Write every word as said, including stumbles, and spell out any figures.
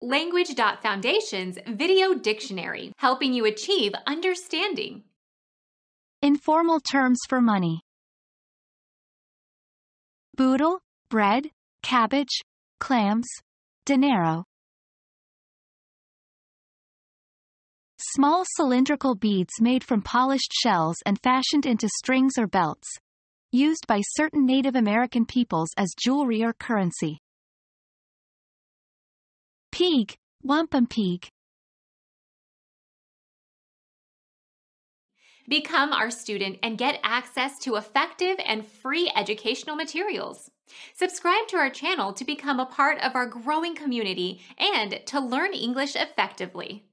Language.Foundation's Video Dictionary, helping you achieve understanding. Informal terms for money. Boodle, bread, cabbage, clams, dinero. Small cylindrical beads made from polished shells and fashioned into strings or belts, used by certain Native American peoples as jewelry or currency. Peeg, wampum peeg. Become our student and get access to effective and free educational materials. Subscribe to our channel to become a part of our growing community and to learn English effectively.